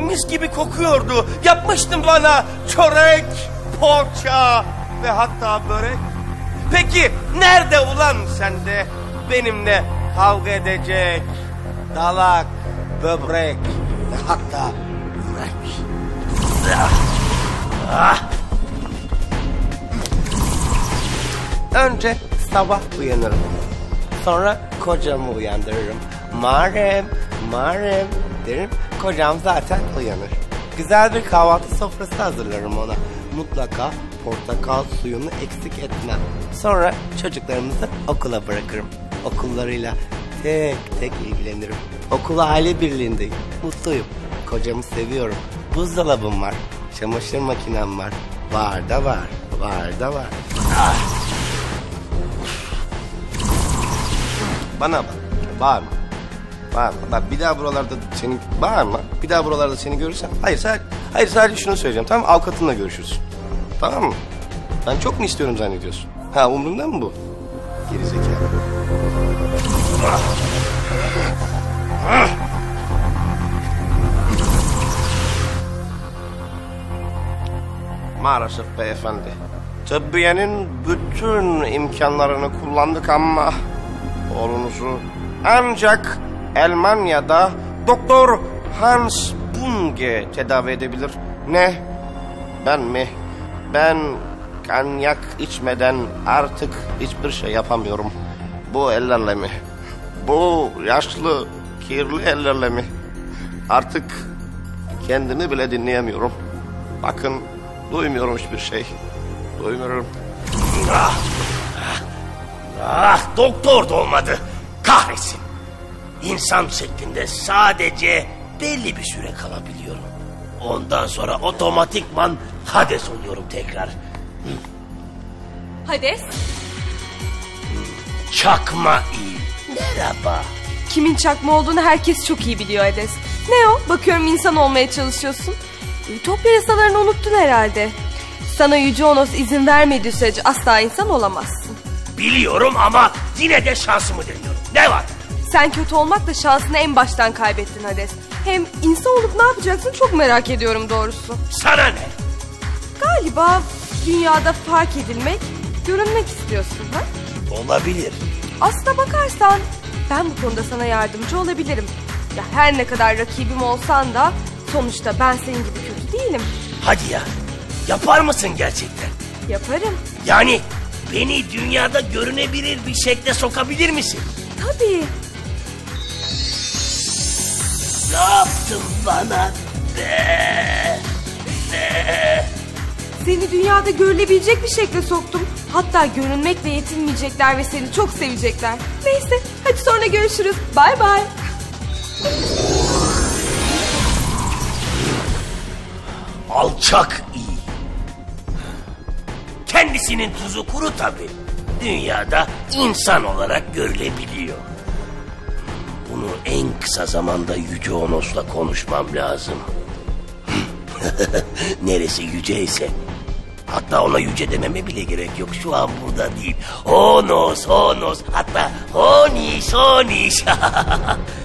mis gibi kokuyordu. Yapmıştın bana çörek, poğaça ve hatta börek. Peki nerede ulan sende benimle kavga edecek dalak, böbrek ve hatta yürek? Önce sabah uyanırım. Sonra kocamı uyandırırım. Marem, Marem derim. Kocam zaten uyanır. Güzel bir kahvaltı sofrası hazırlarım ona. Mutlaka portakal suyunu eksik etmem. Sonra çocuklarımızı okula bırakırım. Okullarıyla tek tek ilgilenirim. Okul aile birliğindeyim. Mutluyum. Kocamı seviyorum. Buzdolabım var. Çamaşır makinem var. Var da var. Var da var. Bana bak. Bağırma. Bağırma. Bak bir daha buralarda seni... Bağırma. Bir daha buralarda seni görürsem... Hayır sadece şunu söyleyeceğim. Tamam mı? Avukatınla görüşürüz. Tamam mı? Ben çok mu istiyorum zannediyorsun? Ha, umurumda mı bu? Gerizekalı. Maalesef beyefendi. Tıbbiyenin bütün imkanlarını kullandık ama oğlunuzu ancak Almanya'da Doktor Hans Bunge tedavi edebilir. Ne? Ben mi? Ben kanyak içmeden artık hiçbir şey yapamıyorum. Bu ellerle mi? Bu yaşlı, kirli ellerle mi? Artık kendimi bile dinleyemiyorum. Bakın, duymuyorum hiçbir şey. Duymuyorum. Doktor da olmadı. Kahretsin. İnsan şeklinde sadece belli bir süre kalabiliyorum. Ondan sonra otomatikman Hades oluyorum tekrar. Hades? Çakma iyi. Merhaba. Kimin çakma olduğunu herkes çok iyi biliyor Hades. Ne o? Bakıyorum insan olmaya çalışıyorsun. Ütopya yasalarını unuttun herhalde. Sana Yüce Onos izin vermediği sürece asla insan olamazsın. Biliyorum ama yine de şansımı deniyorum. Ne var? Sen kötü olmakla şansını en baştan kaybettin Hades. Hem insan olup ne yapacaksın çok merak ediyorum doğrusu. Sana ne? Galiba dünyada fark edilmek, görünmek istiyorsun ha? Olabilir. Aslına bakarsan ben bu konuda sana yardımcı olabilirim. Ya her ne kadar rakibim olsan da sonuçta ben senin gibi kötü değilim. Hadi ya. Yapar mısın gerçekten? Yaparım. Yani beni dünyada görünebilir bir şekle sokabilir misin? Tabii. Ne yaptın bana be? Seni dünyada görülebilecek bir şekle soktum. Hatta görünmekle yetinmeyecekler ve seni çok sevecekler. Neyse hadi sonra görüşürüz. Bay bay. Alçak iyi. Kendisinin tuzu kuru tabii. Dünyada insan olarak görülebiliyor. Bunu en kısa zamanda Yüce Onos'la konuşmam lazım. Neresi yüceyse. Hatta ona yüce dememe bile gerek yok. Şu an burada değil. Onos, Onos. Hatta Honiş, Honiş.